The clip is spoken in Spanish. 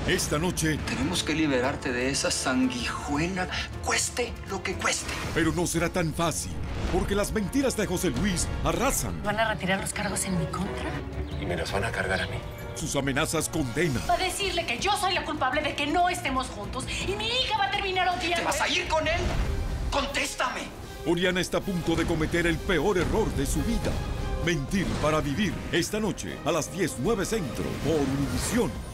Esta noche. Tenemos que liberarte de esa sanguijuela, cueste lo que cueste. Pero no será tan fácil, porque las mentiras de José Luis arrasan. ¿Van a retirar los cargos en mi contra? Y me los van a cargar a mí. Sus amenazas condenan. Va a decirle que yo soy la culpable de que no estemos juntos y mi hija va a terminar odiando. ¿Te vas a ir con él? ¡Contéstame! Oriana está a punto de cometer el peor error de su vida. Mentir para vivir. Esta noche a las 10:09 Centro por Univisión.